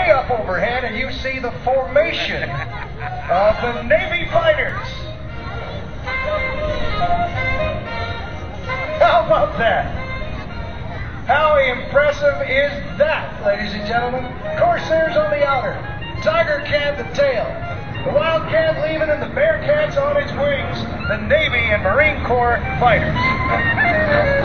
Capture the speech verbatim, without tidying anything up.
way up overhead and you see the formation of the Navy fighters. How about that? How impressive is that, ladies and gentlemen? Corsairs on the outer, Tiger Cat the tail, the Wildcat leaving and the Bearcat's on its wings, the Navy and Marine Corps fighters.